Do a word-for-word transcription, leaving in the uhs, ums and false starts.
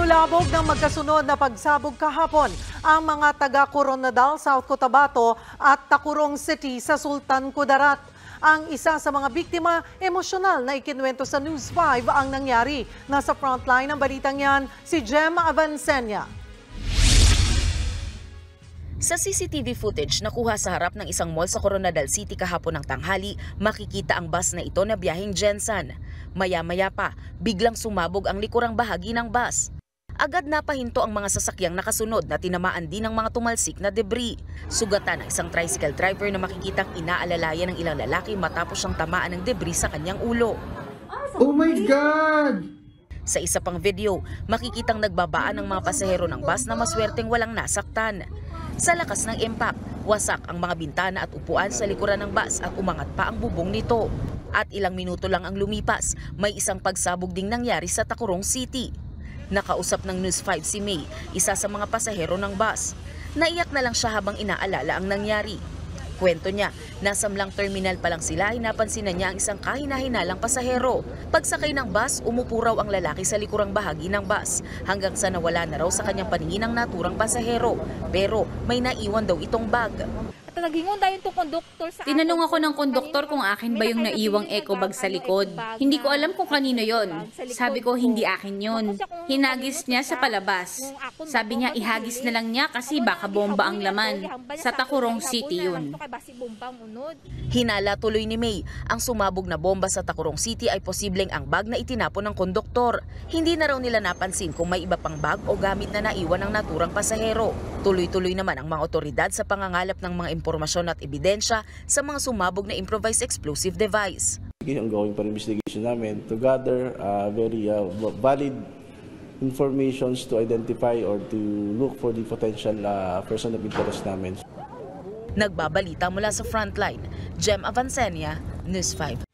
Lulabog ng magkasunod na pagsabog kahapon ang mga taga Coronadal, South Cotabato at Tacurong City sa Sultan Kudarat. Ang isa sa mga biktima, emosyonal na ikinuwento sa News five ang nangyari. Nasa frontline ng balitang yan, si Jem Avancenia. Sa C C T V footage na kuha sa harap ng isang mall sa Coronadal City kahapon ng tanghali, makikita ang bus na ito na biyaheng Jensan. Maya-maya pa, biglang sumabog ang likurang bahagi ng bus. Agad napahinto ang mga sasakyang nakasunod na tinamaan din ng mga tumalsik na debris. Sugatan ang isang tricycle driver na makikitang inaalalayan ng ilang lalaki matapos siyang tamaan ng debris sa kanyang ulo. Oh my God! Sa isa pang video, makikitang nagbabaan ng mga pasahero ng bus na maswerteng walang nasaktan. Sa lakas ng impact, wasak ang mga bintana at upuan sa likuran ng bus at umangat pa ang bubong nito. At ilang minuto lang ang lumipas, may isang pagsabog ding nangyari sa Tacurong City. Nakausap ng News five si May, isa sa mga pasahero ng bus. Naiyak na lang siya habang inaalala ang nangyari. Kwento niya, nasamlang terminal pa lang sila, hinapansin na niya ang isang kahina-hinalang pasahero. Pagsakay ng bus, umupo raw ang lalaki sa likurang bahagi ng bus hanggang sa nawala na raw sa kanyang paningin ang naturang pasahero. Pero may naiwan daw itong bag. At nagingon dayon tong konduktor sa Tinanong ako ng konduktor kung akin ba yung naiwang eco bag sa likod. Hindi ko alam kung kanino yon. Sabi ko hindi akin yon. Hinagis niya sa palabas. Sabi niya ihagis na lang niya kasi baka bomba ang laman. Sa Tacurong City yun. Hinala tuloy ni May, ang sumabog na bomba sa Tacurong City ay posibleng ang bag na itinapon ng konduktor. Hindi na raw nila napansin kung may iba pang bag o gamit na naiwan ng naturang pasahero. Tuloy-tuloy naman ang mga otoridad sa pangangalap ng mga impormasyon at ebidensya sa mga sumabog na improvised explosive device. Ongoing pa investigation namin to gather uh, very uh, valid informations to identify or to look for the potential uh, person of interest namin. Nagbabalita mula sa frontline, Jem Avancenia, News five.